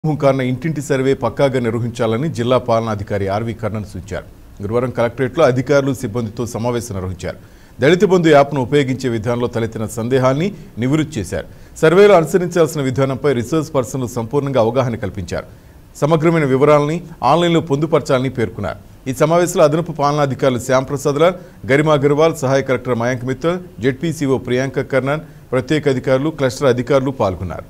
కారణ ఇంటింటి సర్వే పక్కాగా నిర్వహించాలని జిల్లా పాలనాధికారి ఆర్వి కర్ణన్ సూచించారు. గురువారం కలెక్టరేట్లో అధికారులు సిబ్బందితో సమావేశం నిర్వహించారు. దళిత బంధు యాప్ను ఉపయోగించే విధానంలో తలెత్తిన సందేహాన్ని నివృత్తి చేశారు. సర్వేలో అనుసరించాల్సిన విధానంపై రీసెర్చ్ పర్సన్లు సంపూర్ణంగా అవగాహన కల్పించారు. సమగ్రమైన వివరాలని ఆన్లైన్లో పొందుపరచాలని పేర్కొన్నారు. ఈ సమావేశంలో అదనపు పాలనాధికారులు శ్యాంప్రసాద్ లాల్, గరిమా అగర్వాల్, సహాయ కలెక్టర్ మయాంక్ మిత్తల్, జెడ్పీసీఓ ప్రియాంక కర్ణన్, ప్రత్యేక అధికారులు, క్లస్టర్ అధికారులు పాల్గొన్నారు.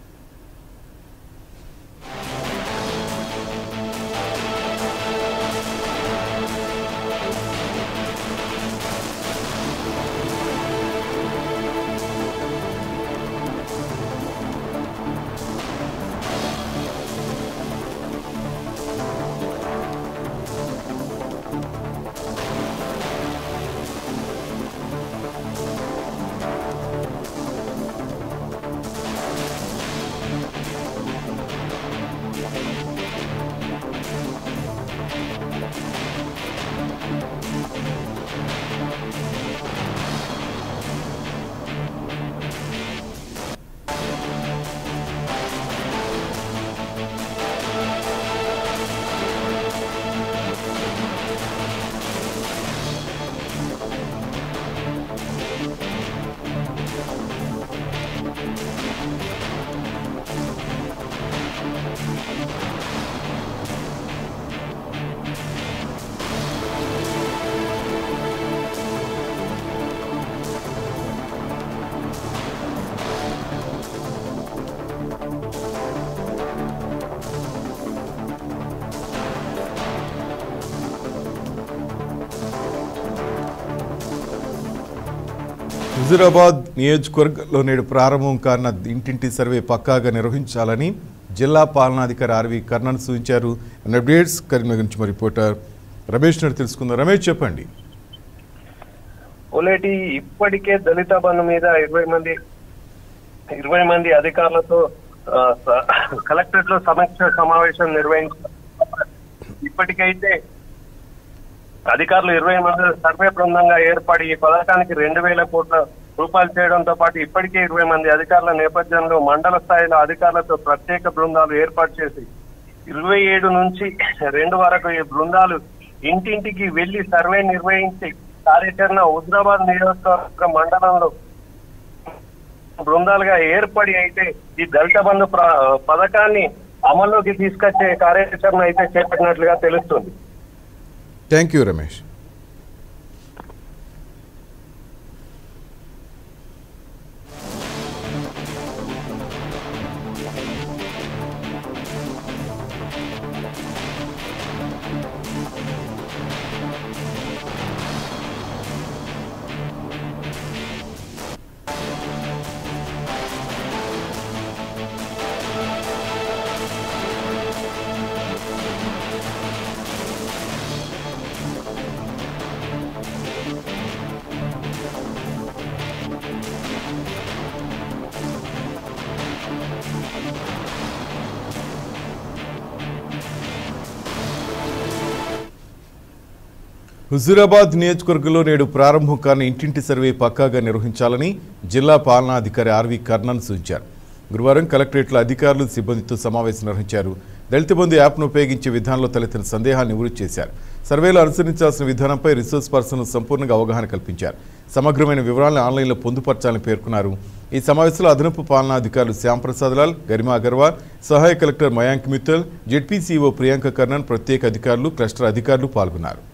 హుజూరాబాద్ నియోజకవర్గంలో నేడు ప్రారంభం కారణ ఇంటింటి సర్వే పక్కాగా నిర్వహించాలని జిల్లా పాలనాధికారి ఆర్వి కర్ణన్ సూచించారు. అప్డేట్స్ కరీంనగర్ నుంచి మా రిపోర్టర్ రమేష్ నాయుడు తెలుసుకుందాం. రమేష్, చెప్పండి. ఓలేటి ఇప్పటికే దళిత బంధు మీద 20 మంది అధికారులతో కలెక్టరేట్ లో సమీక్ష సమావేశం నిర్వహించారు. ఇప్పటికైతే అధికారులు 20 మంది సర్వే బృందంగా ఏర్పడి ఈ పథకానికి 2,000 కోట్ల రూపాయలు చేయడంతో పాటు ఇప్పటికే 20 మంది అధికారుల నేపథ్యంలో మండల స్థాయిలో అధికారులతో ప్రత్యేక బృందాలు ఏర్పాటు చేసి 27 నుంచి 2 వరకు ఈ బృందాలు ఇంటింటికి వెళ్లి సర్వే నిర్వహించి కార్యాచరణ హుజూరాబాద్ నియోజకవర్గ మండలంలో బృందాలుగా ఏర్పడి అయితే ఈ దళిత బంధు పథకాన్ని అమల్లోకి తీసుకొచ్చే కార్యాచరణ అయితే చేపట్టినట్లుగా తెలుస్తుంది. Thank you Ramesh. హుజూరాబాద్ నియోజకవర్గంలో నేడు ప్రారంభం కాని ఇంటింటి సర్వే పక్కాగా నిర్వహించాలని జిల్లా పాలనాధికారి ఆర్వి కర్ణన్ సూచించారు. గురువారం కలెక్టరేట్లో అధికారులు సిబ్బందితో సమావేశం నిర్వహించారు. దళిత బంధు యాప్ను ఉపయోగించే విధానంలో తలెత్తిన సందేహాన్ని నివృత్తి చేశారు. సర్వేలో అనుసరించాల్సిన విధానంపై రీసెర్చ్ పర్సన్లు సంపూర్ణంగా అవగాహన కల్పించారు. సమగ్రమైన వివరాలను ఆన్లైన్లో పొందుపరచాలని పేర్కొన్నారు. ఈ సమావేశంలో అదనపు పాలనాధికారులు శ్యాంప్రసాద్ లాల్, గరిమా అగర్వాల్, సహాయ కలెక్టర్ మయాంక్ మిత్తల్, జెడ్పీసీఓ ప్రియాంక కర్ణన్, ప్రత్యేక అధికారులు, క్లస్టర్ అధికారులు పాల్గొన్నారు.